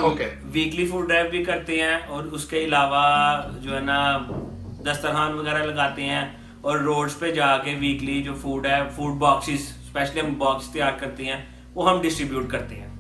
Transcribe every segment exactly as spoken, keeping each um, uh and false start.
हम okay. Weekly food drive भी करते हैं और उसके अलावा जो है ना दस्तरखान वगैरह लगाते हैं और रोड्स पे जाके वीकली जो फूड है, फूड बॉक्सेस स्पेशली हम बॉक्स तैयार करते हैं, वो हम डिस्ट्रीब्यूट करते हैं।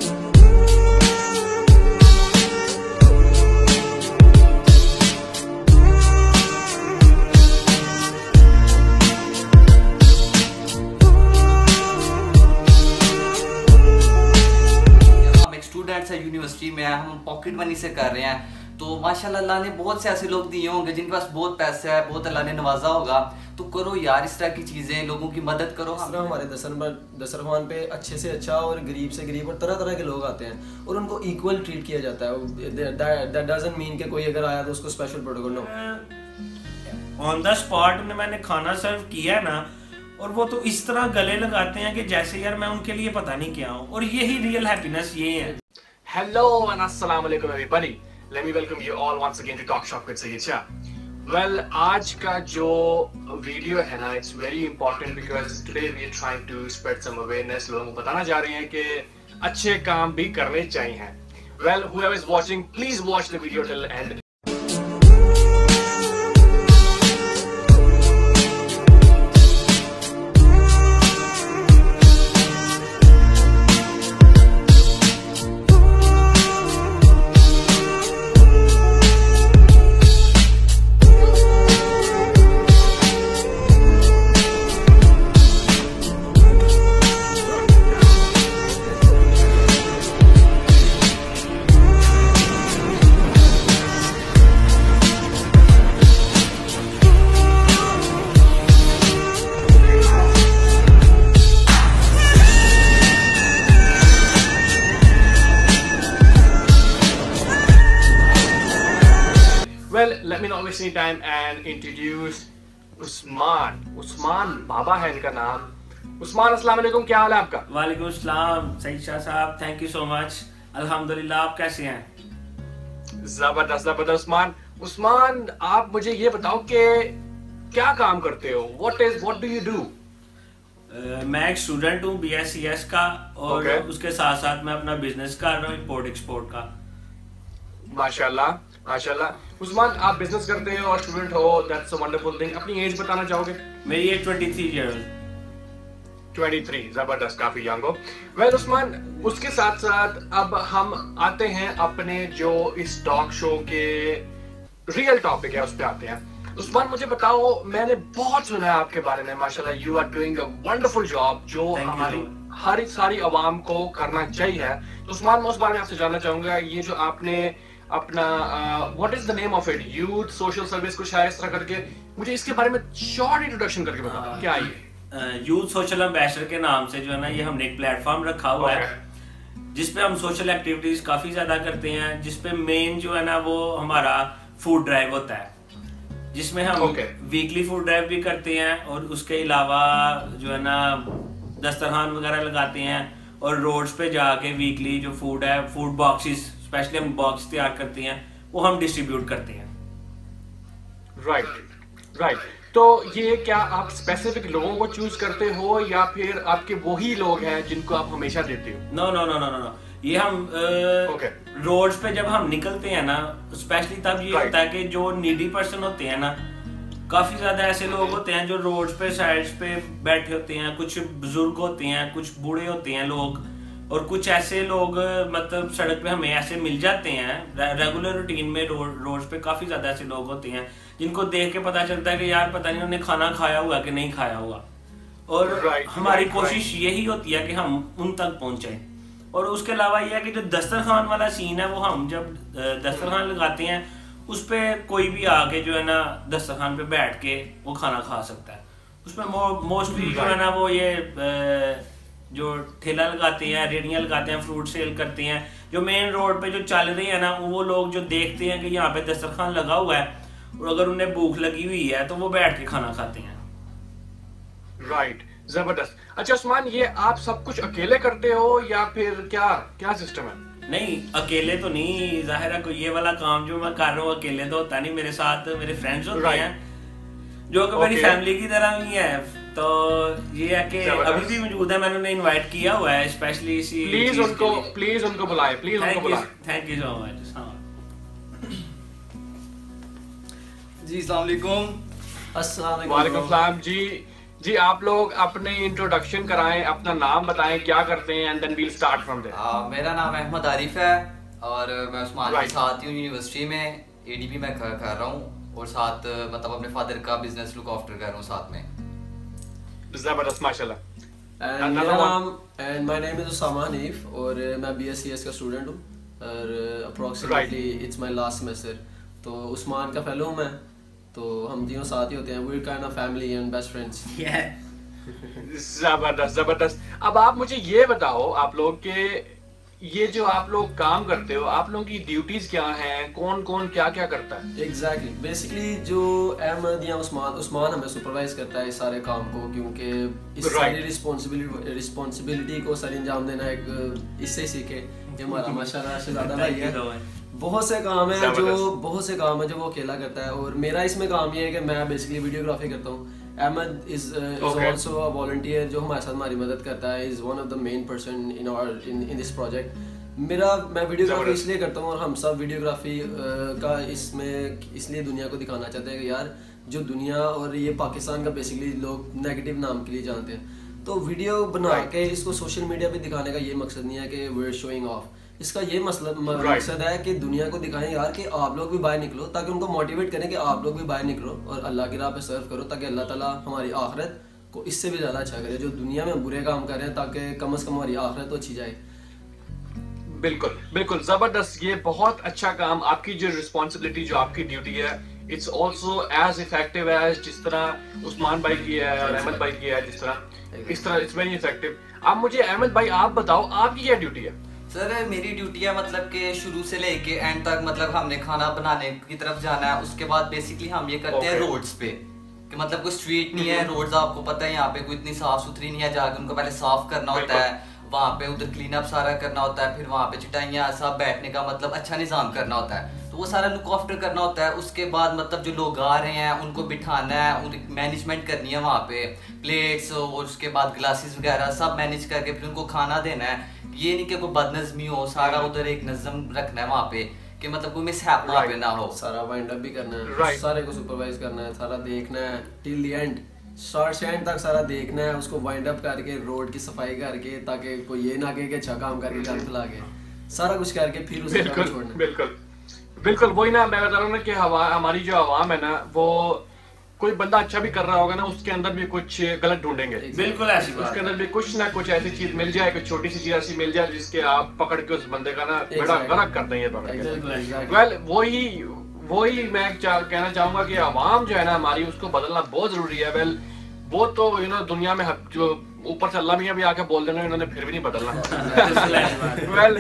यूनिवर्सिटी में हम पॉकेट मनी से कर रहे हैं, तो माशाल्लाह अल्लाह ने बहुत से ऐसे लोग दिए होंगे जिनके पास बहुत पैसा है, बहुत अल्लाह ने नवाजा होगा, तो करो यार इस तरह की चीजें, लोगों की मदद करो। हम हमारे दस्तरखान पे अच्छे से अच्छा और गरीब से गरीब और तरह तरह के लोग आते हैं और उनको इक्वल ट्रीट किया जाता है। दैट डजंट मीन कि कोई अगर आया तो उसको special protocol. No, on the spot उन्हें मैंने खाना सर्व किया ना, और वो तो इस तरह गले लगाते हैं कि जैसे यार मैं उनके लिए पता नहीं क्या हूँ, और यही रियल हैप्पीनेस ये है। Hello and assalamu alaikum everybody. Let me welcome you all once again to Talk Shop with Sayyid Shah. Well, आज का जो वीडियो है ना, it's very important because today we are trying to spread some awareness. लोगों को बताना जा रहे हैं कि अच्छे काम भी करने चाहिए। Well, whoever is watching, please watch the video till end. Well, let me not waste any time and introduce Usman. Usman बाबा है इनका नाम। उस्मान, अस्सलाम वालेकुम, क्या हाल है आपका? वालेकुम अस्सलाम सईद शाह साहब, थैंक यू सो मच। अल्हम्दुलिल्लाह, आप कैसे हैं? जबरदस्त जबरदस्त। उस्मान उस्मान आप मुझे ये बताओ कि क्या काम करते हो? What is what do you do? uh, मैं एक स्टूडेंट हूँ बी एस सी एस का, और okay. उसके साथ साथ मैं अपना बिजनेस कर रहा हूँ इंपोर्ट एक्सपोर्ट का। माशाल्लाह माशाल्लाह। उस्मान, आप बिजनेस करते हो और स्टूडेंट हो, दैट्स अ वंडरफुल थिंग। अपनी एज बताना चाहोगे? मेरी एज तेईस ईयर ओल्ड। तेईस, जबरदस्त, काफी यंग हो। वेल उस्मान, उसके साथ साथ अब हम आते हैं अपने जो इस टॉक शो के रियल टॉपिक है उस पे आते हैं। उस्मान, मुझे बताओ, मैंने बहुत सुना है आपके बारे में, माशाल्लाह you are doing a wonderful job जो हमारी हर सारी आवाम को करना चाहिए। तो उस्मान, मैं उस बारे में आपसे जानना चाहूंगा, ये जो आपने अपना what is the name of it, youth social service कुछ है इस तरह करके, मुझे इसके बारे में शॉर्ट इंट्रोडक्शन करके बताओ क्या ये? यूथ सोशल एम्बेसडर के नाम से जो है ना, ये हमने एक प्लेटफॉर्म रखा हुआ okay. है जिसपे हम सोशल एक्टिविटीज काफी ज्यादा करते हैं, जिसपे मेन जो है ना वो हमारा फूड ड्राइव होता है, जिसमें हम okay. वीकली फूड ड्राइव भी करते हैं और उसके अलावा जो है ना दस्तरखान वगैरह लगाते हैं और रोड्स पे जाके वीकली जो फूड है, फूड बॉक्सेस स्पेशली हम बॉक्स तैयार करते हैं, वो हम डिस्ट्रीब्यूट करते हैं। Right right, right right. तो ये क्या आप स्पेसिफिक लोगों को चूज करते हो या फिर आपके वही लोग हैं जिनको आप हमेशा देते हो? No no no no no ये हम okay. रोड्स पे जब हम निकलते हैं ना, स्पेशली तब ये right. होता है कि जो नीडी पर्सन होते हैं ना, काफी ज्यादा ऐसे लोग होते हैं जो रोड्स पे साइड्स पे बैठे होते हैं, कुछ बुजुर्ग होते हैं, कुछ बूढ़े होते हैं लोग, और कुछ ऐसे लोग मतलब सड़क पे हमें ऐसे मिल जाते हैं रेगुलर रूटीन में। रोड रोड पे काफी ज्यादा ऐसे लोग होते हैं जिनको देख के पता चलता है कि यार पता नहीं उन्हें खाना खाया हुआ कि नहीं खाया हुआ, और right, हमारी right, कोशिश right. यही होती है कि हम उन तक पहुंचे। और उसके अलावा यह है कि जो दस्तरखान वाला सीन है, वो हम जब दस्तरखान लगाते हैं उस पे कोई भी आके जो है ना दस्तरखान पे बैठ के वो खाना खा सकता है। उसमें मोस्टली जो है ना वो ये जो ठेला लगाते हैं, रेडियां लगाते हैं, फ्रूट सेल करते हैं, जो मेन रोड पे जो चल रही है ना, वो लोग जो देखते हैं कि यहाँ पे दस्तरखान लगा हुआ है और अगर उन्हें भूख लगी हुई है तो वो बैठ के खाना खाते हैं। Right right. जबरदस्त। अच्छा उस्मान, ये आप सब कुछ अकेले करते हो या फिर क्या क्या सिस्टम है? नहीं, अकेले तो नहीं, जाहिर है कोई ये वाला काम जो मैं कर रहा हूँ अकेले तो होता नहीं, मेरे साथ मेरे फ्रेंड्स होते right. हैं जो कि okay. मेरी फैमिली की तरह ही है। तो ये है कि अभी भी मौजूद है, मैंने उन्हें इनवाइट किया हुआ है स्पेशली इसी प्लीज उनको प्लीज उनको बुलाएं, प्लीज उनको बुलाएं। Thank you so much. जी अस्सलाम वालेकुम। अस्सलाम वालेकुम सलाम जी। जी आप लोग अपने इंट्रोडक्शन कराएं, अपना नाम बताएं, क्या करते हैं, and then we'll start from there. मेरा नाम अहमद आरिफ है और मैं उस्मान के साथ हूँ यूनिवर्सिटी में, एडीपी में कर कर रहा हूँ और साथ मतलब अपने फादर का बिजनेस लुक आफ्टर कर रहा हूँ साथ में। जबरदस्त माशाल्लाह। एंड मेरा नाम and my name is Usama Hanif और मैं बीएससीएस का स्टूडेंट हूँ और approximately it's my last semester. तो उस्मान का फेलो हूँ मैं, तो हम तीनों साथ ही होते हैं। We are kind of family and best friends. जबरदस्त जबरदस्त। अब आप मुझे ये बताओ आप लोग के ये जो आप लोग काम करते हो, आप लोगों की ड्यूटीज क्या हैं, कौन कौन क्या क्या करता है? Exactly exactly. बेसिकली जो अहमद या उस्मान उस्मान हमें सुपरवाइज करता है इस सारे काम को, क्योंकि इस right. सारी रिस्पॉन्सिबिलिटी रिस्पॉन्सिबिलिटी को सर अंजाम देना एक इससे सीखे कि हमारा माशाल्लाह शहजादा भाई है। बहुत से काम है जो बहुत से काम है जो वो अकेला करता है और मेरा इसमें काम ये है कि मैं बेसिकली वीडियोग्राफी करता हूँ। Ahmed is is also a volunteer जो हमारे साथ हमारी मदद करता है, is one of the main person in our in in this project. मेरा मैं वीडियोग्राफी इसलिए करता हूँ और हम सब वीडियोग्राफी का इसमें इसलिए दुनिया को दिखाना चाहते हैं कि यार जो दुनिया और ये पाकिस्तान का बेसिकली लोग नेगेटिव नाम के लिए जानते हैं, तो वीडियो बना के इसको सोशल मीडिया पे दिखाने का ये मकसद नहीं है कि वी आर शोइंग ऑफ। इसका ये मतलब मकसद है कि दुनिया को दिखाएं यार कि आप लोग भी बाहर निकलो, ताकि उनको मोटिवेट करें कि आप लोग भी बाहर निकलो और अल्लाह की राह पे सर्व करो, ताकि अल्लाह ताला हमारी आखिरत को इससे भी ज़्यादा अच्छा करे। जो दुनिया में बुरे काम कर रहे हैं ताकि कम से कम हमारी आखिरत तो अच्छी जाए। बिल्कुल बिल्कुल जबरदस्त। ये बहुत अच्छा काम, आपकी जो रिस्पॉन्सिबिलिटी जो आपकी ड्यूटी है, it's also as effective as जिस तरह उस्मान भाई की है और अहमद भाई की है, जिस तरह इस तरह इट्स वेरी इफेक्टिव। अब मुझे अहमद भाई आप बताओ आपकी क्या ड्यूटी है? सर मेरी ड्यूटी है मतलब कि शुरू से लेके एंड तक मतलब हमने खाना बनाने की तरफ जाना है। उसके बाद बेसिकली हम ये करते हैं रोड्स पे कि मतलब कोई स्ट्रीट नहीं है, रोड्स आपको पता है यहाँ पे कोई इतनी साफ सुथरी नहीं है, जाके उनको पहले साफ करना होता है, वहाँ पे उधर क्लीन अप सारा करना होता है, फिर वहाँ पे चटाइयाँ सब बैठने का मतलब अच्छा निज़ाम करना होता है, तो वो सारा लुक आफ्टर करना होता है। उसके बाद मतलब जो लोग आ रहे हैं उनको बिठाना है, उनकी मैनेजमेंट करनी है, वहाँ पे प्लेट्स और उसके बाद ग्लासेस वगैरह सब मैनेज करके फिर उनको खाना देना है। ये नहीं कि कोई बदनज़मी हो, सारा उधर एक नज़म रखना है वहाँ पे कि मतलब कोई मिसहैप वहाँ पे ना हो। सारा वाइंड अप भी करना है, right. सारे को सुपरवाइज करना है, सारा देखना है टिल द एंड, स्टार्ट से एंड तक सारा देखना है, उसको वाइंड अप करके रोड की सफाई करके, ताकि कोई ये ना कहे कि अच्छा काम करके गंद फैला के, सारा कुछ करके फिर उसको काम छोड़ना। बिल्कुल बिल्कुल वही ना मैं बता रहा हूँ ना कि हमारी जो आवाम है ना, वो कोई बंदा अच्छा भी कर रहा होगा ना, उसके अंदर भी कुछ गलत ढूंढेंगे। बिल्कुल ऐसी बात, उसके अंदर भी कुछ ना कुछ ऐसी चीज मिल जाए, कुछ छोटी सी चीज ऐसी मिल जाए जिसके आप पकड़ के उस बंदे का ना बड़ा गलत कर देंगे पकड़ के। वेल वही वही मैं कहना चाहूंगा कि आवाम जो है ना हमारी, उसको बदलना बहुत जरूरी है। वेल वो तो यू नो दुनिया में जो ऊपर से अल्लाह मियां भी आके बोल देना, इन्होंने फिर भी नहीं बदलना। Well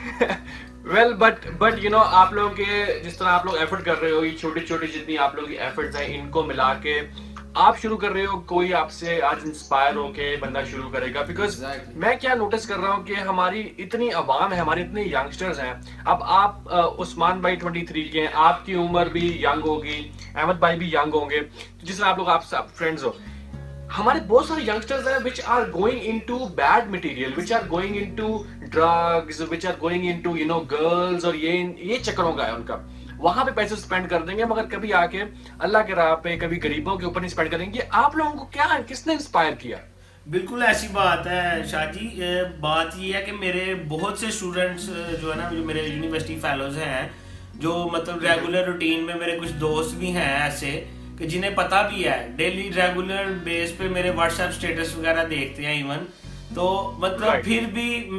well but but you know आप लोगों के जिस तरह आप लोग एफर्ट कर रहे हो, ये छोटी छोटी जितनी आप लोगों की एफर्ट्स हैं, इनको मिला के आप शुरू कर रहे हो, कोई आपसे आज इंस्पायर होके बंदा शुरू करेगा। Because exactly. मैं क्या नोटिस कर रहा हूँ कि हमारी इतनी आवाम है, हमारे इतने यंगस्टर्स हैं। अब आप उस्मान भाई तेईस के हैं, आपकी उम्र भी यंग होगी, अहमद भाई भी यंग होंगे, जिस तरह आप लोग आप सब फ्रेंड्स हो। हमारे बहुत सारे यंगस्टर्स हैं which are going into bad material, which are going into drugs, which are going into you know girls, और ये ये चक्करों का है उनका। वहां पे पैसे स्पेंड कर देंगे मगर कभी आके अल्लाह के राह पे, कभी गरीबों के ऊपर नहीं स्पेंड करेंगे। आप लोगों को क्या किसने इंस्पायर किया? बिल्कुल ऐसी बात है शाहजी। बात ये है कि मेरे बहुत से स्टूडेंट्स जो है ना, जो मेरे यूनिवर्सिटी फेलोज हैं, जो मतलब रेगुलर रूटीन में मेरे कुछ दोस्त भी हैं ऐसे कि जिन्हें पता भी है, डेली रेगुलर बेस पे मेरे व्हाट्सएप स्टेटस वगैरह देखते हैं इवन, तो मतलब right. फिर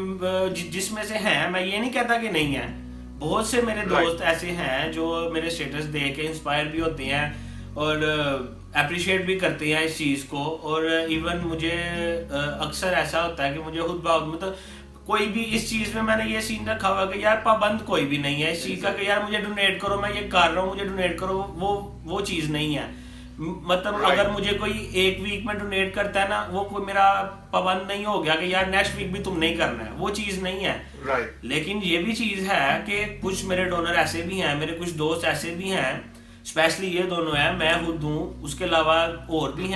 भी जिसमें से हैं, मैं ये नहीं कहता कि नहीं है, बहुत से मेरे right. दोस्त ऐसे हैं जो मेरे स्टेटस देख के इंस्पायर भी होते हैं और अप्रिशिएट भी करते हैं इस चीज़ को। और इवन मुझे अक्सर ऐसा होता है कि मुझे खुद बहुत मतलब कोई भी इस चीज में मैंने ये सीन रखा हुआ कि यार पाबंद कोई भी नहीं है इस चीज का कि यार मुझे डोनेट करो, मैं ये कर रहा हूँ मुझे डोनेट करो, वो वो चीज नहीं है। मतलब right. अगर मुझे कोई एक वीक में डोनेट करता है ना, वो कोई मेरा पाबंद नहीं हो गया कि यार नेक्स्ट वीक भी तुम नहीं करना है, वो चीज नहीं है। right. लेकिन ये भी चीज है कि कुछ मेरे डोनर ऐसे भी हैं, मेरे कुछ दोस्त ऐसे भी हैं, स्पेशली ये दोनों हैं, मैं खुद हूँ, उसके अलावा और भी हैं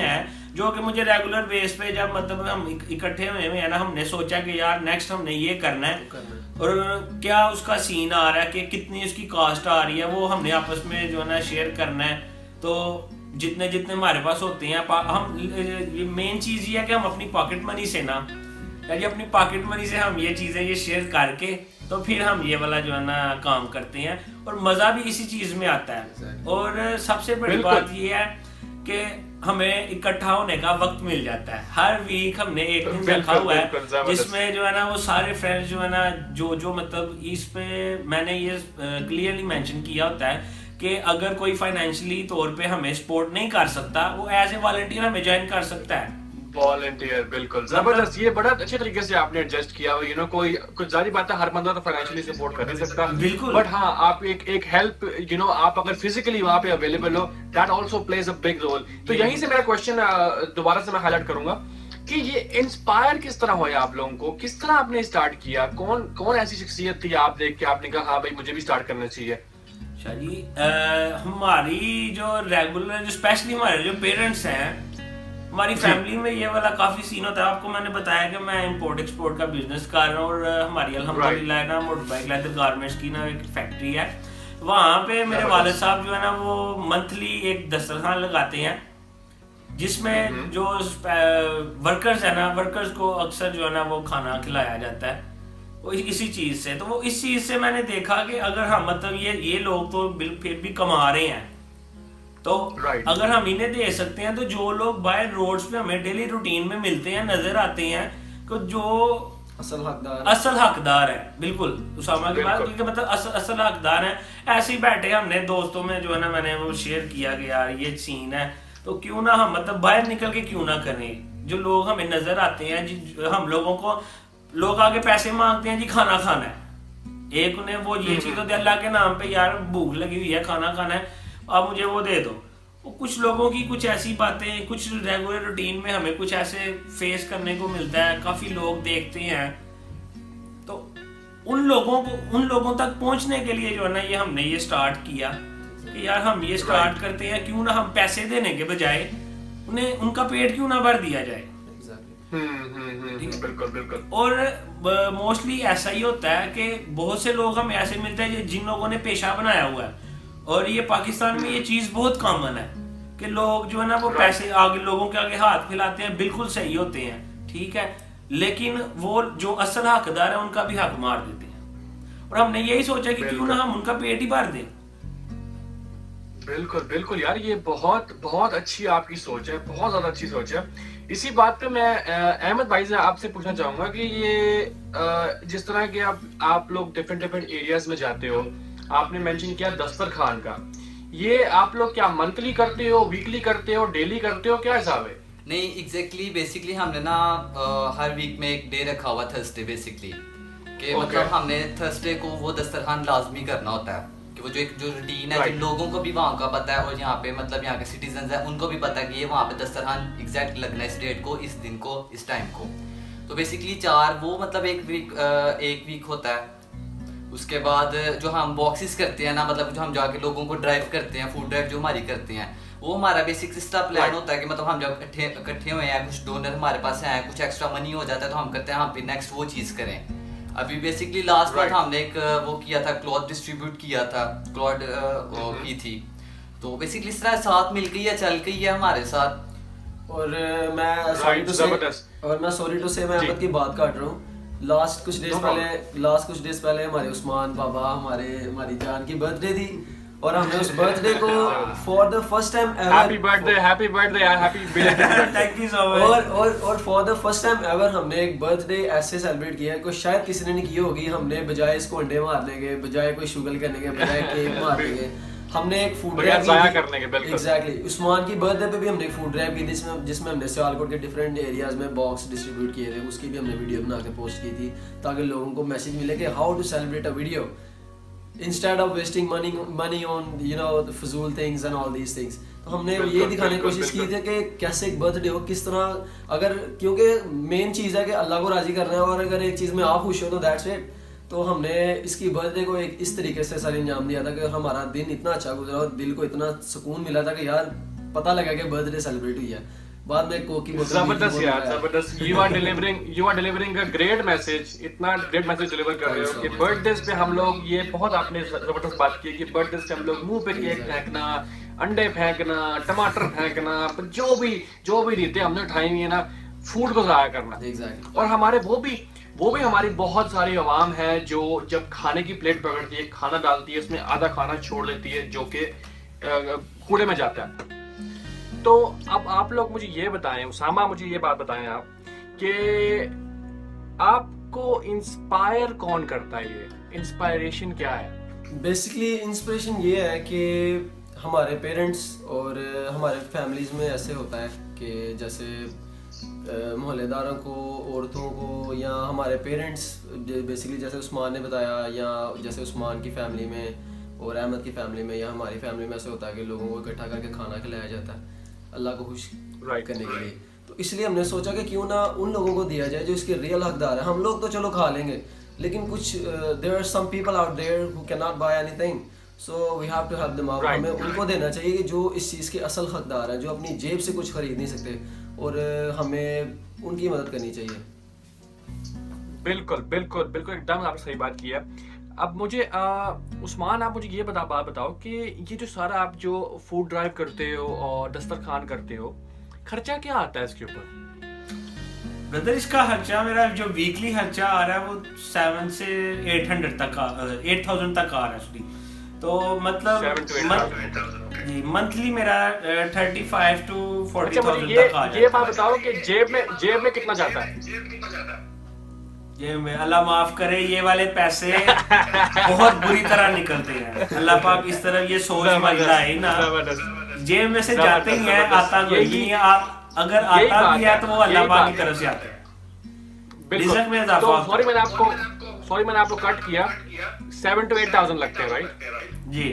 जो कि मुझे रेगुलर बेस पे जब मतलब हम इकट्ठे हुए हैं ना, हमने सोचा कि यार नेक्स्ट हमने ये करना है और क्या उसका सीन आ रहा है कि कितनी उसकी कॉस्ट आ रही है, वो हमने आपस में जो है ना शेयर करना है। तो जितने जितने हमारे पास होते हैं हम, मेन चीज़ ये है कि हम अपनी पॉकेट मनी से ना, यानी अपनी पॉकेट मनी से हम ये चीज़ें ये शेयर करके तो फिर हम ये वाला जो है ना काम करते हैं और मज़ा भी इसी चीज़ में आता है। और सबसे बड़ी बात ये है कि हमें इकट्ठा होने का वक्त मिल जाता है। हर वीक हमने एक दिन रखा हुआ है जिसमें जो है ना वो सारे फ्रेंड्स जो है ना जो जो मतलब इस पे मैंने ये क्लियरली मेंशन किया होता है कि अगर कोई फाइनेंशियली तौर पे हमें सपोर्ट नहीं कर सकता, वो एज ए वॉलंटियर हमें ज्वाइन कर सकता है। वॉलंटियर, बिल्कुल जबरदस्त। ये बड़ा अच्छे तरीके से आपने एडजस्ट किया। यू नो कोई कुछ जारी बात है, हर बंदा तो फाइनेंशियली सपोर्ट कर नहीं सकता, बिल्कुल, बट हाँ आप एक एक हेल्प, यू नो आप अगर फिजिकली वहां पे अवेलेबल हो, that also plays a big role. तो यहीं से मेरा क्वेश्चन दोबारा से मैं हाईलाइट करूंगा कि ये इंस्पायर किस तरह हुआ आप लोगों को, किस तरह आपने स्टार्ट किया, कौन कौन ऐसी शख्सियत थी आप देख के आपने कहा हाँ भाई मुझे भी स्टार्ट करना चाहिए? जी हमारी जो रेगुलर जो स्पेशली हमारे जो पेरेंट्स हैं, हमारी फैमिली में ये वाला काफी सीन होता है। आपको मैंने बताया कि मैं इंपोर्ट एक्सपोर्ट का बिजनेस कर रहा हूँ और हमारी अल्हम्दुलिल्लाह ना मोटर बाइक लेदर गारमेंट्स की ना एक फैक्ट्री है। वहाँ पे मेरे वालिद साहब जो है ना वो मंथली एक दस्तरखान लगाते हैं जिसमें जो वर्कर्स है ना, वर्कर्स को अक्सर जो है ना वो खाना खिलाया जाता है वो इसी चीज से। तो वो इस चीज से मैंने देखा कि अगर हम मतलब ये ये लोग तो फिर भी कमा रहे हैं, तो right. अगर हम इन्हें दे सकते हैं तो जो लोग बाय रोड्स पे हमें डेली रूटीन में मिलते हैं, नजर आते हैं, तो जो असल हकदार असल हकदार है, बिल्कुल उसामा की बात, क्योंकि मतलब असल असल हकदार है। ऐसे ही बैठे हमने दोस्तों में जो है ना मैंने वो शेयर किया कि यार ये सीन है, तो क्यों ना हम मतलब बाहर निकल के क्यों ना करें। जो लोग हमें नजर आते हैं, हम लोगों को लोग आगे पैसे मांगते हैं जी खाना खाना है, एक उन्हें वो ये चीज तो अल्लाह के नाम पे यार भूख लगी हुई है खाना खाना है आप मुझे वो दे दो। वो कुछ लोगों की कुछ ऐसी बातें, कुछ रेगुलर रूटीन में हमें कुछ ऐसे फेस करने को मिलता है, काफी लोग देखते हैं, तो उन लोगों को उन लोगों तक पहुंचने के लिए जो है ना ये हमने ये स्टार्ट किया कि यार हम ये स्टार्ट करते हैं, क्यों ना हम पैसे देने के बजाय उन्हें उनका पेट क्यों ना भर दिया जाए। बिल्कुल बिल्कुल। और मोस्टली ऐसा ही होता है कि बहुत से लोग हमें ऐसे मिलते हैं जिन लोगों ने पेशा बनाया हुआ है, और ये पाकिस्तान में ये चीज बहुत कॉमन है कि लोग जो है ना वो पैसे आगे लोगों के आगे हाथ फैलाते हैं, बिल्कुल सही होते हैं, ठीक है, लेकिन वो जो असल हकदार है उनका भी हक मार देते हैं। और हमने यही सोचा कि क्यों ना हम उनका पेट ही भर दें। बिल्कुल बिल्कुल यार, ये बहुत बहुत अच्छी आपकी सोच है, बहुत ज्यादा अच्छी सोच है। इसी बात पे मैं अहमद भाई से आपसे पूछना चाहूंगा कि ये जिस तरह के आप आप लोग डिफरेंट डिफरेंट एरियाज में जाते हो, आपने मेंशन किया दस्तरखान का, ये आप लोग क्या मंथली करते हो, वीकली करते हो, डेली करते हो, क्या हिसाब है? नहीं एग्जैक्टली exactly, बेसिकली हमने ना हर वीक में एक डे रखा हुआ थर्सडे बेसिकली कि okay. मतलब हमने थर्सडे को वो दस्तरखान लाजमी करना होता है कि वो जो एक जो रूटीन है right. जिन लोगों को भी वहाँ का पता है और यहाँ पे मतलब यहाँ के सिटीजन है उनको भी पता है कि ये वहाँ पे दस्तरखान एग्जैक्ट लगना है इस डेट को, इस दिन को, इस टाइम को। तो बेसिकली चार वो मतलब एक वीक एक वीक होता है। उसके बाद जो हम बॉक्सेस करते हैं ना, मतलब जो हम जाके लोगों को ड्राइव करते हैं, फूड ड्राइव जो हमारी करते हैं, वो हमारा बेसिक सिस्टम प्लान होता है कि मतलब हम जब इकट्ठे इकट्ठे हुए हैं, कुछ डोनर हमारे पास हैं, कुछ एक्स्ट्रा मनी हो जाता है तो हम करते हैं हम फिर नेक्स्ट वो चीज़ करें। अभी बेसिकली लास्ट मंथ हमने एक वो किया था, क्लॉथ डिस्ट्रीब्यूट किया था, क्लॉथ की थी, तो बेसिकली इस तरह साथ मिल गई है, चल गई है हमारे साथ। और मैं सॉरी टू से और मैं सॉरी टू से मैं अहमद की बात काट रहा हूँ। लास्ट कुछ डेज पहले लास्ट कुछ डेज पहले हमारे उस्मान बाबा हमारे हमारी जान की बर्थडे थी और हमने उस बर्थडे को for the first time ever happy birthday happy birthday यार, happy belated thank you so much. और और और for the first time ever हमने एक बर्थडे ऐसे सेलिब्रेट किया है कोई शायद किसी ने नहीं की होगी। हमने बजाय इसको अंडे मारने के, बजाय कोई शुगर करने के, बजाय केक मारने के, हमने एक फूड ड्राइव करने के बिल्कुल एग्जैक्टली उस्मान की बर्थडे पे भी हमने एक फूड ड्राइव की थी जिसमें जिसमें हमने सियालकोट के डिफरेंट एरियाज में बॉक्स डिस्ट्रीब्यूट किए थे। उसकी भी हमने वीडियो बना के पोस्ट की थी ताकि लोगों को मैसेज मिले कि how to celebrate a video instead of wasting money money on you know the फजूल things and all these things. तो हमने ये दिखाने की कोशिश की थी कि कैसे एक बर्थडे हो, किस तरह, अगर क्योंकि मेन चीज़ है कि अल्लाह को राजी करना है और अगर एक चीज़ में आप खुश हो तो दैट्स इट। तो हमने इसकी बर्थडे को एक इस तरीके से सर अंजाम दिया था कि हमारा दिन इतना अच्छा गुजरा और दिल को इतना सुकून मिला था कि यार पता लगा कि बर्थडे सेलिब्रेट हुई है। बाद में कोक की बोतल जबरदस्त यार, जबरदस्त। You are delivering you are delivering a great message, इतना ग्रेट मैसेज डिलीवर कर रहे हो कि बर्थडेज पे हम लोग, ये बहुत आपने जबरदस्त बात की कि बर्थडेज पे हम लोग मुंह पे केक फेंकना, अंडे फेंकना, टमाटर फेंकना, जो भी जो भी रीते हमने उठाई हुई है ना, फूड को ज़ाया करना। exactly. और हमारे वो भी वो भी हमारी बहुत सारी आवाम है जो जब खाने की प्लेट पकड़ती है, खाना डालती है, उसमें आधा खाना छोड़ देती है जो कि कूड़े में जाता है। तो अब आप लोग मुझे ये बताएं, उसामा मुझे ये बात बताएं आप कि आपको इंस्पायर कौन करता है, ये इंस्पायरेशन क्या है? बेसिकली इंस्पिरेशन ये है कि हमारे पेरेंट्स और हमारे फैमिलीज में ऐसे होता है कि जैसे मोहल्लेदारों को, औरतों को, या हमारे पेरेंट्स बेसिकली जैसे उस्मान ने बताया, या जैसे उस्मान की फैमिली में और अहमद की फैमिली में या हमारी फैमिली में ऐसे होता है कि लोगों को इकट्ठा करके खाना खिलाया जाता है अल्लाह को खुश right, करने के right. लिए। तो इसलिए हमने सोचा कि क्यों ना उन लोगों को दिया जाए जो इसके रियल हकदार है। हम लोग तो चलो खा लेंगे, लेकिन कुछ there are some people out there who can not buy anything, so we have to help them out. हमें उनको देना चाहिए कि जो इस चीज़ के असल हकदार हैं, जो अपनी जेब से कुछ खरीद नहीं सकते, और हमें उनकी मदद करनी चाहिए। बिल्कुल बिल्कुल बिल्कुल, एकदम आपने सही बात की है। अब मुझे आ, उस्मान आप मुझे ये बता बात बताओ कि ये जो सारा आप जो फूड ड्राइव करते हो और दस्तरखान करते हो, खर्चा क्या आता है इसके ऊपर? ब्रदर इसका खर्चा, मेरा जो वीकली खर्चा आ रहा है वो सेवन से एट हंड्रेड तक आ एट थाउजेंड तक आ रहा है। तो मतलब जी मंथली मेरा thirty five to forty thousand तक आ जाता है। ये बात बताओ कि जेब में जेब में कितना जाता है? ये में अल्लाह माफ करे, ये वाले पैसे बहुत बुरी तरह निकलते हैं। अल्लाह पाक इस तरफ ये सोच मत लाए ना, जेब में से जाते ही है, आता कोई नहीं है। अगर आता भी है तो वो अल्लाह पाक की तरफ से आता है। रिज़्क में इजाफा होता है। सॉरी मैंने आपको सॉरी मैंने आपको कट किया। सेवन टू एट थाउजेंड लगते हैं राइट? जी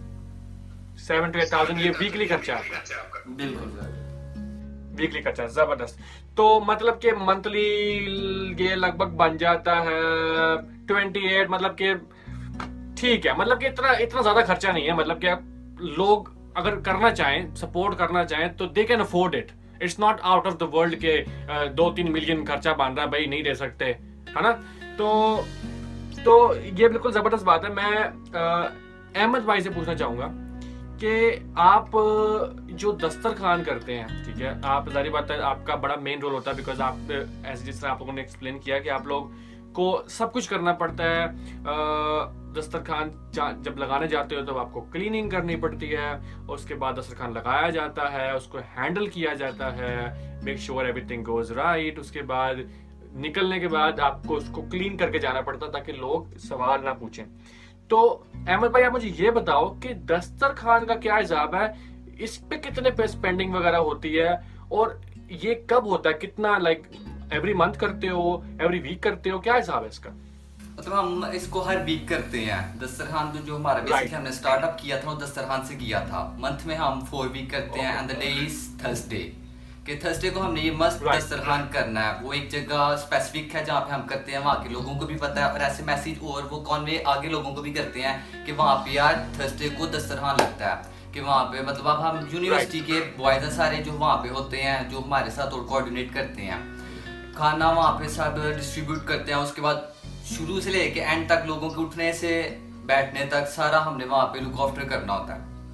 सेवन टू एट थाउजेंड ये वीकली खर्चा आपका? बिल्कुल वीकली खर्चा, जबरदस्त। तो मतलब कि मंथली ये लगभग बन जाता है ट्वेंटी एट, मतलब कि ठीक है, मतलब कि इतना इतना ज्यादा खर्चा नहीं है। मतलब कि लोग अगर करना चाहें, सपोर्ट करना चाहें तो they can afford it. It's not out of the world के दो तीन मिलियन खर्चा बन रहा है, भाई नहीं दे सकते, है ना? तो तो ये बिल्कुल जबरदस्त बात है। मैं अहमद भाई से पूछना चाहूंगा कि आप जो दस्तरखान करते हैं, ठीक है, आप जारी बात है आपका बड़ा मेन रोल होता है, बिकॉज आप ऐसे जिस तरह आप लोगों ने एक्सप्लेन किया कि आप लोग को सब कुछ करना पड़ता है। दस्तरखान जब लगाने जाते हो तो आपको क्लीनिंग करनी पड़ती है, उसके बाद दस्तरखान लगाया जाता है, उसको हैंडल किया जाता है, make sure everything goes right. उसके बाद निकलने के बाद आपको उसको क्लीन करके जाना पड़ता है ताकि लोग सवाल ना पूछें। तो अहमद भाई आप मुझे ये बताओ कि दस्तरखान का क्या हिसाब है, इस पे कितने पे स्पेंडिंग वगैरह होती है, और ये कब होता है, कितना लाइक एवरी मंथ करते हो, एवरी वीक करते हो, क्या हिसाब है इसका? मतलब हम इसको हर वीक करते हैं। दस्तरखान तो जो हमारा बेसिकली हमने स्टार्टअप किया था वो दस्तरखान से किया था। मंथ में हम फोर वीक करते हैं and the day is Thursday. कि थर्सडे को हमने ये मस्त दस्तरखान करना है। वो एक जगह स्पेसिफिक है जहाँ पे हम करते हैं, वहाँ के लोगों को भी पता है, और ऐसे मैसेज और वो कॉन्वे आगे लोगों को भी करते हैं कि वहाँ पे यार थर्सडे को दस्तरखान लगता है। कि वहाँ पे मतलब अब हम यूनिवर्सिटी के बॉयज हैं सारे जो वहाँ पे होते हैं, जो हमारे साथ और कोऑर्डिनेट करते हैं, खाना वहाँ पे सब डिस्ट्रीब्यूट करते हैं। उसके बाद शुरू से लेके एंड तक लोगों के उठने से बैठने तक सारा हमने वहाँ पे लुक आफ्टर करना होता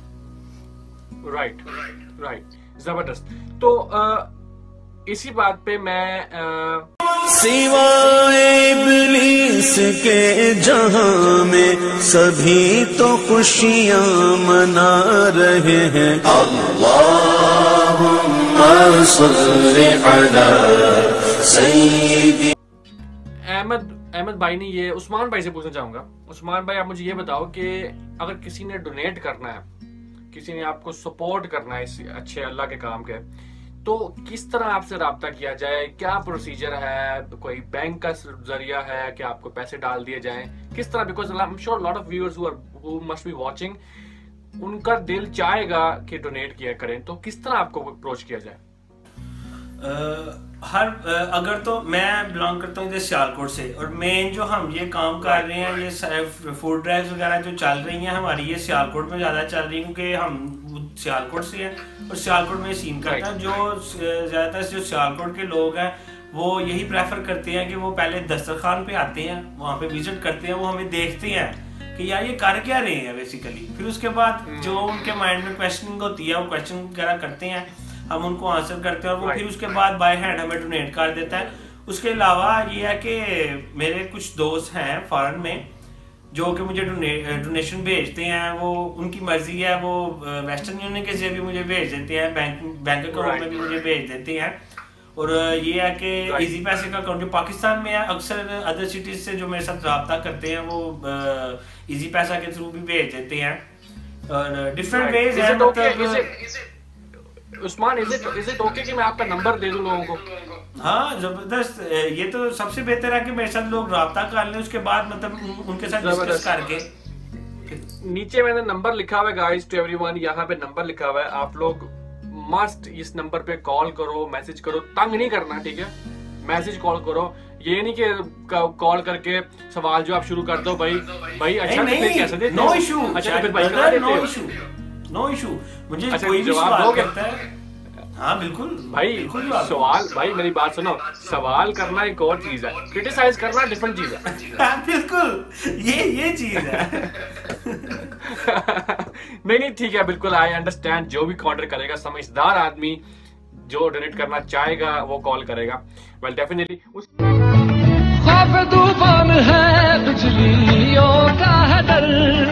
है। राइट राइट, जबरदस्त। तो आ, इसी बात पे मैं सिवाय इब्लीस के जहां में सभी तो खुशियां मना रहे हैं। अल्लाहुम्मा सल्ली अला सय्यिदी। अहमद अहमद भाई ने ये उस्मान भाई से पूछना चाहूंगा। उस्मान भाई आप मुझे ये बताओ कि अगर किसी ने डोनेट करना है, किसी ने आपको सपोर्ट करना है इस अच्छे अल्लाह के काम के, तो किस तरह आपसे रब्ता किया जाए, क्या प्रोसीजर है, कोई बैंक का जरिया है कि आपको पैसे डाल दिए जाएं, किस तरह? Because I am sure lot of viewers who are who must be watching, उनका दिल चाहेगा कि डोनेट किया करें, तो किस तरह आपको अप्रोच किया जाए? हर अगर तो मैं बिलोंग करता हूँ इधर सियालकोट से, और मेन जो हम ये काम कर रहे हैं, ये फूड ड्राइव्स वगैरह जो चल रही हैं हमारी, ये सियालकोट में ज़्यादा चल रही है क्योंकि हम सियालकोट से हैं और सियालकोट में सीन करता है। जो ज़्यादातर जो सियालकोट के लोग हैं वो यही प्रेफर करते हैं कि वो पहले दस्तरखान पे आते हैं, वहाँ पे विजिट करते हैं, वो हमें देखते हैं कि यार ये कर क्या रहे हैं बेसिकली। फिर उसके बाद जो उनके माइंड में क्वेश्चनिंग होती है वो क्वेश्चन वगैरह करते हैं, हम उनको आंसर करते हैं और वो फिर उसके बाद बाय हैंड हमें डोनेट कर देता है। उसके अलावा ये है कि मेरे कुछ दोस्त हैं फॉरेन में जो कि मुझे डोनेशन भेजते हैं, वो उनकी मर्जी है, वो वेस्टर्न यूनियन के जरिए मुझे भेज देते हैं, बैंक बैंक अकाउंट में भी मुझे भेज देते हैं। और ये है कि इजी पैसे का अकाउंट जो पाकिस्तान में है, अक्सर अदर सिटीज से जो मेरे साथ रब्ता करते हैं वो इजी पैसा के थ्रू भी भेज देते हैं और डिफरेंट वेज है। मतलब Usman, is it is it okay कि मैं आपका नंबर दे दूं लोगों को? हाँ जबरदस्त, ये तो सबसे बेहतर है कि मेरे साथ लोग रब्ता कर लें, उसके बाद मतलब उनके साथ डिस्कस करके। नीचे मैंने नंबर लिखा हुआ है गाइस टू एवरीवन, यहाँ पे नंबर लिखा हुआ है, आप लोग मस्ट इस नंबर पे कॉल करो, मैसेज करो, तंग नहीं करना, ठीक है? मैसेज कॉल करो, ये नहीं कि कॉल करके सवाल जो आप शुरू कर दो, भाई भाई अच्छा नहीं, फिर कैसे देते नो इशू, अच्छा फिर भाई कहाँ देते नो इशू नो इशू मुझे अच्छा, कोई भी जवाब सवाल दोगे? करता है, हाँ बिल्कुल भाई बिल्कुल सवाल, भाई मेरी बात सुनो, सवाल करना एक और चीज है, क्रिटिसाइज करना डिफरेंट चीज है। हाँ, बिल्कुल ये ये चीज है। नहीं नहीं ठीक है, बिल्कुल आई अंडरस्टैंड। जो भी काउंटर करेगा, समझदार आदमी जो डोनेट करना चाहेगा वो कॉल करेगा। वेल डेफिनेटली तूफान है, बिजलियों का है डर।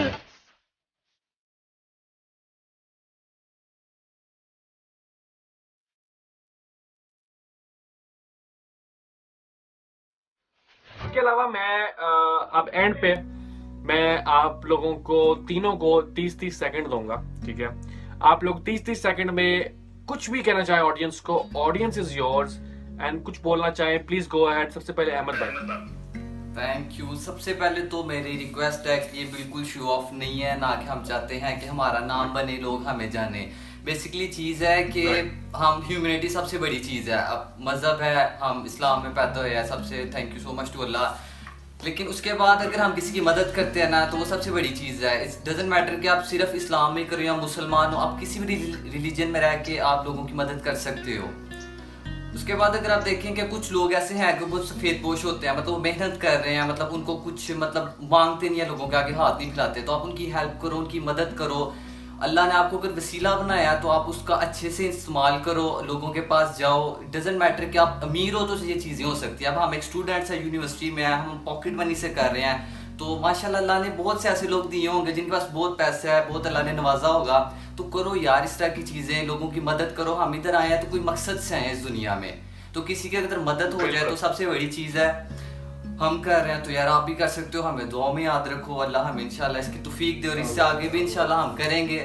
इसके अलावा मैं अब एंड पे मैं आप लोगों को तीनों को तीस तीस सेकंड दूंगा, ठीक है? आप लोग तीस तीस सेकंड में कुछ भी कहना चाहे ऑडियंस को, ऑडियंस इज योर्स, एंड कुछ बोलना चाहे प्लीज गो अहेड। सबसे पहले अहमद भाई। Thank you. सबसे पहले तो मेरी रिक्वेस्ट है कि ये बिल्कुल शो ऑफ नहीं है, ना कि हम चाहते हैं कि हमारा नाम बने, लोग हमें जाने। बेसिकली चीज़ है कि हम ह्यूमैनिटी सबसे बड़ी चीज़ है। अब मज़हब है, हम इस्लाम में पैदा हुए हैं, सबसे thank you so much to Allah. लेकिन उसके बाद अगर हम किसी की मदद करते हैं ना, तो वो सबसे बड़ी चीज़ है। इट डजेंट मैटर कि आप सिर्फ इस्लाम में करो या मुसलमान हो, आप किसी भी रिलीजन में रह के आप लोगों की मदद कर सकते हो। उसके बाद अगर आप देखें कि कुछ लोग ऐसे हैं कि बहुत सफ़ेद पोश होते हैं, मतलब वो मेहनत कर रहे हैं, मतलब उनको कुछ मतलब मांगते नहीं है, लोगों के आगे हाथ नहीं फैलाते, तो आप उनकी हेल्प करो, उनकी मदद करो। अल्लाह ने आपको अगर वसीला बनाया तो आप उसका अच्छे से इस्तेमाल करो, लोगों के पास जाओ। डजेंट मैटर कि आप अमीर हो तो ये चीज़ें हो सकती है। अब हम एक स्टूडेंट्स हैं, यूनिवर्सिटी में हैं, हम पॉकेट मनी से कर रहे हैं, तो माशाल्लाह अल्लाह ने बहुत से ऐसे लोग दिए होंगे जिनके पास बहुत पैसा है, बहुत अल्लाह ने नवाजा होगा। तो करो यार इस तरह की चीज़ें, लोगों की मदद करो। हम इधर आए हैं तो कोई मकसद से आए हैं इस दुनिया में, तो किसी की अगर मदद हो जाए तो सबसे बड़ी चीज़ है। हम कर रहे हैं तो यार आप भी कर सकते हो, हमें दुआ में याद रखो। अल्लाह हमें इंशाल्लाह इसकी तौफीक दे और इससे आगे भी इंशाल्लाह हम करेंगे।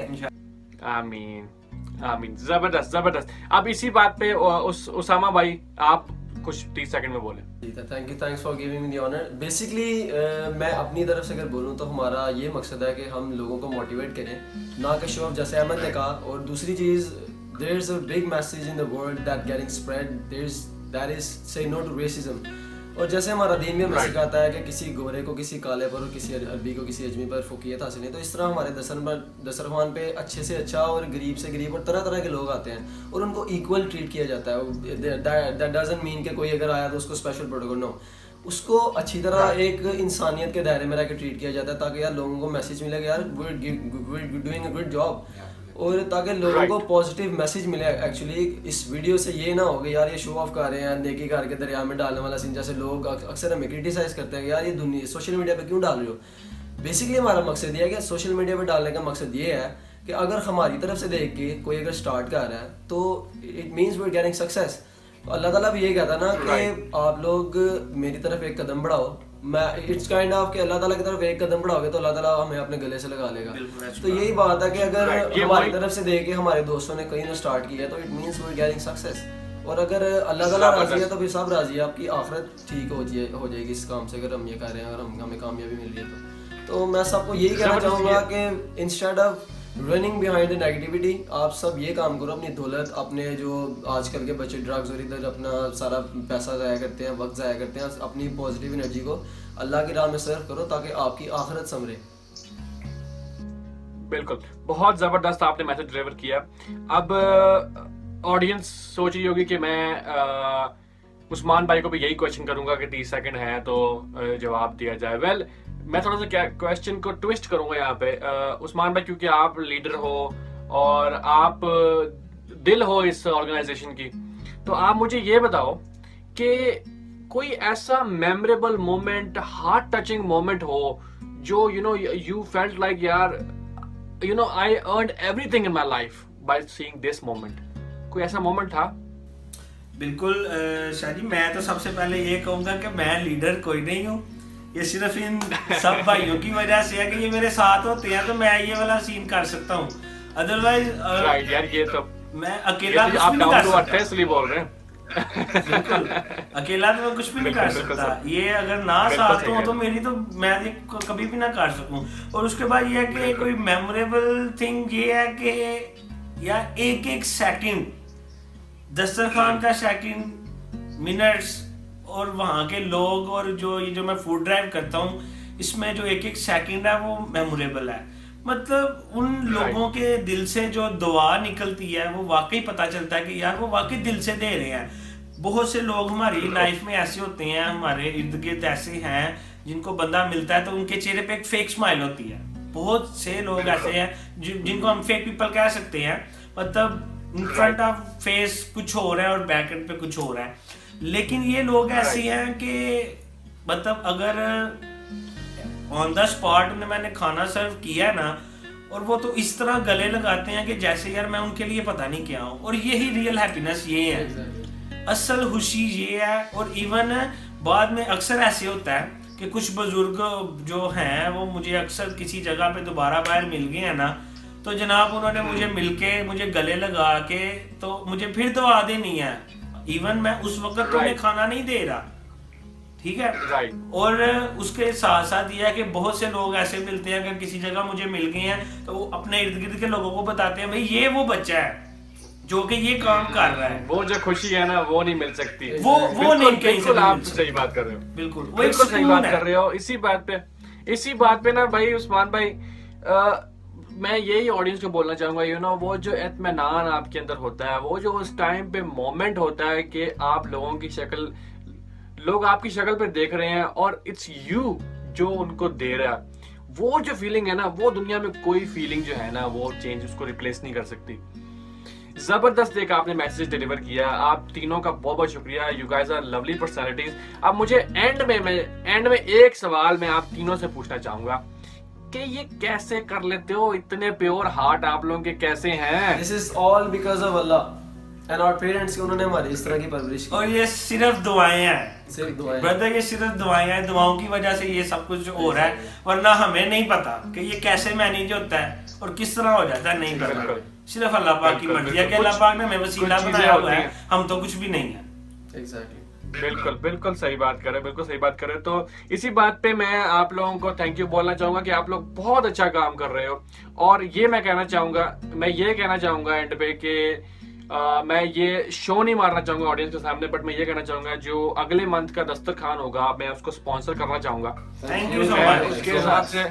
आमीन आमीन। जबरदस्त जबरदस्त। अब इसी बात पे उस उसामा भाई आप कुछ तीस सेकंड में बोले। Thank you, thanks for giving me the honour. Basically मैं अपनी तरफ से अगर बोलूँ तो हमारा ये मकसद है कि हम लोगों को मोटिवेट करें, ना कि शो ऑफ, जैसे अहमद ने कहा। और दूसरी चीज़, there is a big message in the world that getting spread, there is that is say no to racism। और जैसे हमारा दीन भी हमें right. सिखाता है कि किसी गोरे को किसी काले पर और किसी अरबी को किसी अजमी पर फौकियत हासिल नहीं, तो इस तरह हमारे दस्तरखान पे अच्छे से अच्छा और गरीब से गरीब और तरह तरह के लोग आते हैं और उनको इक्वल ट्रीट किया जाता है। दैट डजंट मीन कि कोई अगर आया तो उसको स्पेशल प्रोटोकॉल, नो, उसको अच्छी तरह एक इंसानियत के दायरे में रह के ट्रीट किया जाता है, ताकि यार लोगों को मैसेज मिले यार we are doing a good job, और ताकि लोगों को पॉजिटिव मैसेज मिले। एक्चुअली इस वीडियो से ये ना हो कि यार ये शो ऑफ कर रहे हैं, नेकी करके दरिया में डालने वाला सीन, जैसे लोग अक्सर हमें क्रिटिसाइज करते हैं कि यार ये दुनिया सोशल मीडिया पे क्यों डाल रहे हो। बेसिकली हमारा मकसद ये है कि सोशल मीडिया पे डालने का मकसद ये है कि अगर हमारी तरफ से देख के कोई अगर स्टार्ट कर रहा है तो it means we are getting success. तो अल्लाह ताला भी ये कहता है ना कि आप लोग मेरी तरफ एक कदम बढ़ाओ, मैं इट्स काइंड ऑफ कि अल्लाह ताला की तरफ एक कदम बढ़ाओगे तो अल्लाह ताला हमें अपने गले से लगा लेगा। तो यही बात है कि अगर हमारी तरफ से देख के हमारे दोस्तों ने कहीं ने स्टार्ट किया तो it means we are getting success. और अगर अल्लाह ताला राजी है तो फिर सब राजी है, आपकी आखिरत ठीक हो जाए हो जाएगी इस काम से, अगर हम ये कर रहे हैं और हम हमें कामयाबी मिल रही है तो। तो मैं सबको यही कहना चाहूँगा कि instead of running behind the negativity. आप सब ये काम करो, अपनी दौलत, अपने जो आजकल के बच्चे ड्रग्स और इधर अपना सारा पैसा ज़ाया करते हैं, वक्त ज़ाया करते हैं, अपनी पॉजिटिव एनर्जी को अल्लाह की राह में सर्व करो ताकि आपकी आखिरत संवरे। बिल्कुल, बहुत ज़बरदस्त आपने मैसेज डिलीवर किया। अब ऑडियंस सोच रही होगी कि मैं आ, उस्मान भाई को भी यही क्वेश्चन करूंगा कि तीस सेकंड है तो जवाब दिया जाए। वेल well, मैं थोड़ा सा क्या क्वेश्चन को ट्विस्ट करूंगा यहाँ पे। आ, उस्मान भाई, क्योंकि आप लीडर हो और आप दिल हो इस ऑर्गेनाइजेशन की, तो आप मुझे ये बताओ कि कोई ऐसा memorable moment, heart touching moment हो जो you know you felt like यार you know I earned everything in my life by seeing this moment. कोई ऐसा मोमेंट था? बिल्कुल शाजी, मैं तो सबसे पहले ये कहूंगा कि मैं लीडर कोई नहीं हूँ, ये सिर्फ इन सब भाइयों की वजह से है कि ये मेरे साथ होते हैं तो मैं ये वाला सीन कर सकता हूँ। अदरवाइज राइट यार, ये तो मैं अकेला कुछ भी नहीं कर सकता। बोल रहे हैं बिल्कुल, अकेला तो मैं कुछ भी नहीं कर सकता। ये अगर ना साथ हो तो मेरी तो मैं कभी भी ना कर सकूं। और उसके बाद ये है कि कोई मेमोरेबल थिंग ये है कि यार एक एक सेकंड, दस्तरखान का सेकंड, मिनट्स और वहाँ के लोग और जो ये जो मैं फूड ड्राइव करता हूँ, इसमें जो एक एक सेकंड है वो मेमोरेबल है। मतलब उन लोगों के दिल से जो दुआ निकलती है वो वाकई पता चलता है कि यार वो वाकई दिल से दे रहे हैं। बहुत से लोग हमारी लाइफ में ऐसे होते हैं, हमारे इर्द गिर्द ऐसे हैं जिनको बंदा मिलता है तो उनके चेहरे पे एक फेक स्माइल होती है। बहुत से लोग ऐसे हैं जिनको हम फेक पीपल कह सकते हैं, मतलब इन फ्रंट ऑफ फेस कुछ हो रहा है और बैक एंड पे कुछ हो रहा है। लेकिन ये लोग ऐसे हैं कि मतलब अगर ऑन द स्पॉट उन्हें मैंने खाना सर्व किया ना, और वो तो इस तरह गले लगाते हैं कि जैसे यार मैं उनके लिए पता नहीं क्या हूँ। और यही रियल हैप्पीनेस ये है, असल खुशी ये है। और इवन बाद में अक्सर ऐसे होता है कि कुछ बुजुर्ग जो हैं वो मुझे अक्सर किसी जगह पे दोबारा बाहर मिल गए हैं ना, तो जनाब उन्होंने मुझे मिलके मुझे गले लगा के तो मुझे फिर दुआ देनी है। इवन मैं उस वक्त तो उन्हें खाना नहीं दे रहा, ठीक है right. और उसके साथ साथ यह है कि बहुत से लोग ऐसे मिलते हैं, अगर किसी जगह मुझे मिल गए हैं तो वो अपने इर्द गिर्द के लोगों को बताते हैं भाई ये वो बच्चा है जो कि ये काम कर रहा है। वो जो खुशी है ना वो नहीं मिल सकती, वो वो नहीं कहीं से। आप सही बात कर रहे हो, बिल्कुल बिल्कुल सही बात कर रहे हो। इसी बात पे इसी बात पे ना भाई उस्मान भाई, आ, मैं यही ऑडियंस को बोलना चाहूंगा, यू नो वो जो इत्मीनान आपके अंदर होता है, वो जो उस टाइम पे मोमेंट होता है कि आप लोगों की शक्ल, लोग आपकी शक्ल पे देख रहे हैं और इट्स यू जो उनको दे रहा है, वो जो फीलिंग है ना, वो दुनिया में कोई फीलिंग जो है ना वो चेंज उसको रिप्लेस नहीं कर सकती। जबरदस्त एक आपने मैसेज डिलीवर किया, आप तीनों का बहुत बहुत शुक्रिया। You guys are lovely personalities. अब मुझे एंड में मैं एंड में एक सवाल मैं आप तीनों से पूछना चाहूंगा कि ये कैसे कर लेते हो, इतने प्योर हार्ट आप लोगों के कैसे हैं? This is all because of Allah and our parents की, उन्होंने हमारी इस तरह की परवरिश की। और ये सिर्फ दुआएं हैं, सिर्फ दुआएं ब्रदर, ये सिर्फ दुआएं हैं। दुआओं की वजह से ये सब कुछ हो रहा है, वरना हमें नहीं पता कि ये कैसे मैनेज होता है और किस तरह हो जाता है, नहीं पता। सिर्फ अल्लाह पाक की मर्जी है कि अल्लाह पाक ने हमें वसीला बनाया हुआ है, हम तो कुछ भी नहीं है। एग्जैक्टली, बिल्कुल बिल्कुल सही बात कर रहे, बिल्कुल सही बात कर रहे। तो इसी बात पे मैं आप लोगों को थैंक यू बोलना चाहूंगा कि आप लोग बहुत अच्छा काम कर रहे हो। और ये मैं कहना चाहूंगा मैं ये कहना चाहूंगा एंड पे कि Uh, मैं ये शो नहीं मारना चाहूंगा ऑडियंस के सामने, बट मैं ये कहना चाहूंगा जो अगले मंथ का दस्तरखान होगा मैं उसको स्पॉन्सर करना चाहूंगा। थैंक यू सो मैं मच। उसके हिसाब से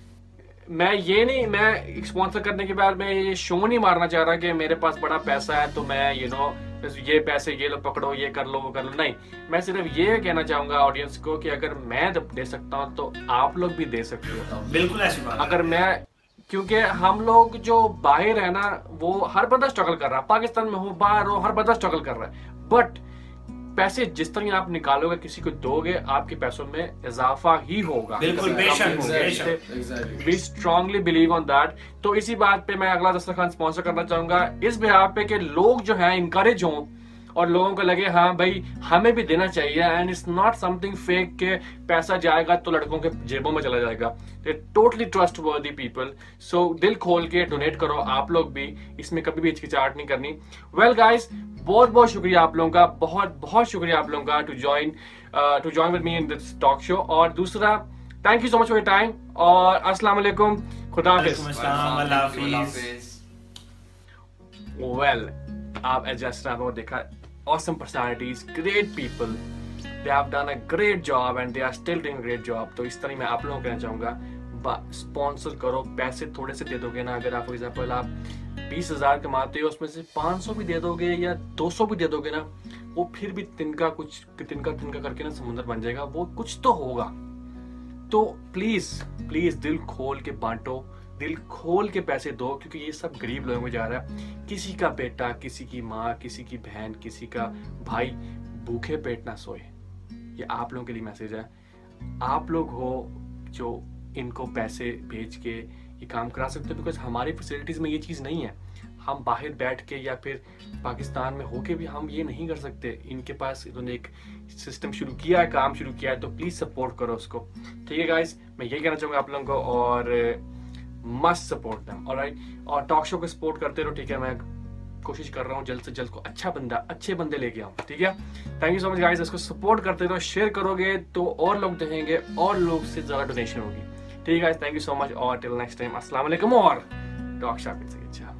मैं ये नहीं मैं स्पॉन्सर करने के बाद मैं ये शो नहीं मारना चाह रहा कि मेरे पास बड़ा पैसा है तो मैं यू नो ये पैसे ये लो पकड़ो, ये कर लो वो कर लो। नहीं, मैं सिर्फ ये कहना चाहूंगा ऑडियंस को कि अगर मैं दे सकता हूँ तो आप लोग भी दे सकते हो। बिल्कुल ऐसी बात। अगर मैं, क्योंकि हम लोग जो बाहर है ना वो हर बंदा स्ट्रगल कर रहा है, पाकिस्तान में हो बाहर हो हर बंदा स्ट्रगल कर रहा है, बट पैसे जिस तरह आप निकालोगे किसी को दोगे आपके पैसों में इजाफा ही होगा। बिल्कुल बेशक, we strongly believe on that. तो इसी बात पे मैं अगला दस्तरखान स्पॉन्सर करना चाहूंगा इस बिहाफ पे कि लोग जो है इनकरेज हों और लोगों को लगे हाँ भाई हमें भी देना चाहिए, and it's not something fake के पैसा जाएगा तो लड़कों के जेबों में चला जाएगा। Totally trustworthy people. So दिल खोल के डोनेट करो आप लोग भी, इसमें कभी भी हिचकिचाहट नहीं करनी। वेल गाइस, बहुत बहुत शुक्रिया आप लोगों का, बहुत बहुत शुक्रिया आप लोगों का to join to join with me in this talk show. और दूसरा, thank you so much for your time और अस्सलाम वालेकुम। खुदा हाफिज। अस्सलाम, अल्लाह हाफिज। Well, आप एडजस्ट आपको देखा, awesome personalities, great people, they have done a great job and they are still doing great job। तो इस तरह मैं आप लोगों को कहना चाहूँगा, स्पॉन्सर करो, पैसे थोड़े से दे दोगे ना, अगर आप फॉर एग्जाम्पल आप बीस हज़ार कमाते हो उसमें से पाँच सौ भी दे दोगे या दो सौ भी दे दोगे ना, वो फिर भी तिनका कुछ तिनका तिनका करके ना समुद्र बन जाएगा, वो कुछ तो होगा। तो प्लीज़ प्लीज़ दिल खोल के बांटो, दिल खोल के पैसे दो, क्योंकि ये सब गरीब लोगों को जा रहा है। किसी का बेटा, किसी की माँ, किसी की बहन, किसी का भाई भूखे पेट ना सोए। ये आप लोगों के लिए मैसेज है। आप लोग हो जो इनको पैसे भेज के ये काम करा सकते हो, बिकॉज हमारी फैसिलिटीज़ में ये चीज़ नहीं है। हम बाहर बैठ के या फिर पाकिस्तान में होके भी हम ये नहीं कर सकते। इनके पास इन्होंने एक सिस्टम शुरू किया है, काम शुरू किया है, तो प्लीज़ सपोर्ट करो उसको। ठीक है गाइस, मैं यही कहना चाहूँगा आप लोगों को, और मस्ट सपोर्ट देम, ऑलराइट। और टॉक शो को सपोर्ट करते रहो, ठीक है। मैं कोशिश कर रहा हूँ जल्द से जल्द को अच्छा बंदा, अच्छे बंदे लेके आऊँ, ठीक है। Thank you so much guys, इसको सपोर्ट करते रहो, शेयर करोगे तो और लोग देखेंगे और लोग से ज़्यादा डोनेशन होगी। ठीक है guys, thank you so much, और टिल नेक्स्ट टाइम अस्सलाम वालेकुम, और टॉक शो से अच्छा।